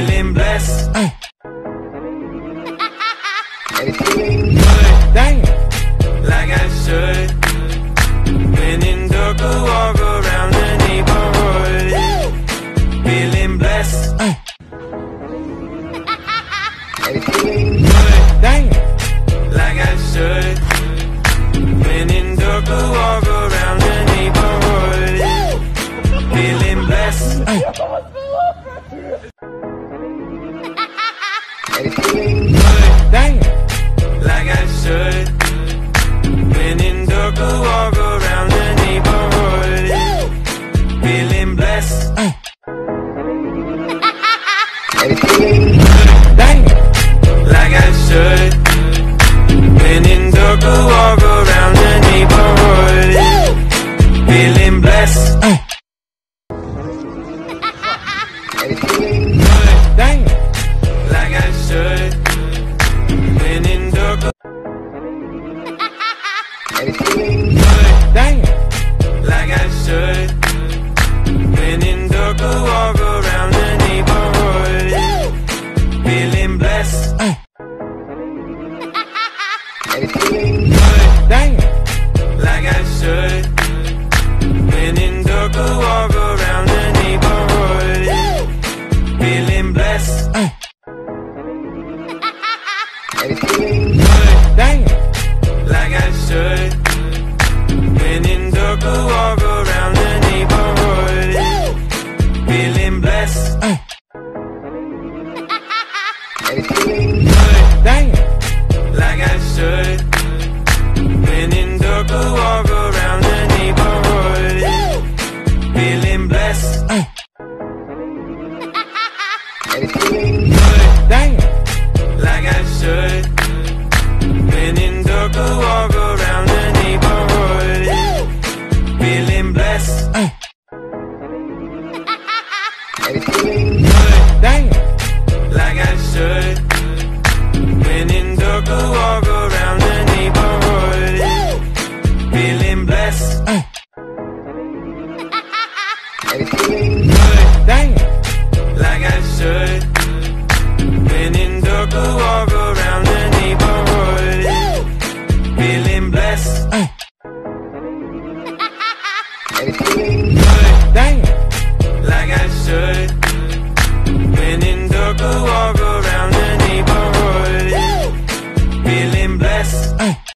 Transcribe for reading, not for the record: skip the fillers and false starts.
feeling blessed. Damn. Like I should. When in dark, I walk around the neighborhood. Feeling blessed. Damn. Like I should. When in dark, I walk around the neighborhood. Feeling blessed. Damn. Like I should. When in dark, I walk around the neighborhood. Feeling blessed. Damn. Like I should. When in dark, I walk around the neighborhood. Feeling blessed. Damn. Like I should. When in dark, Damn. like I should. When in dark, I walk around the neighborhood. Feeling blessed. Damn. Like I should. When in dark, I walk around the neighborhood. Feeling blessed. Damn. Like I should. When in dark, I walk around the neighborhood. Feeling blessed. Damn. Like I should. When in dark, I walk around the neighborhood. Feeling blessed. Damn. Like I should. When in dark, I walk around the neighborhood. Feeling blessed. Damn. Like I should. When in dark, I walk around the neighborhood. Feeling blessed. Damn. Like I should. When in dark, I walk around the neighborhood. Feeling blessed. Damn. Like I should. When in dark, I walk around the neighborhood. Feeling blessed.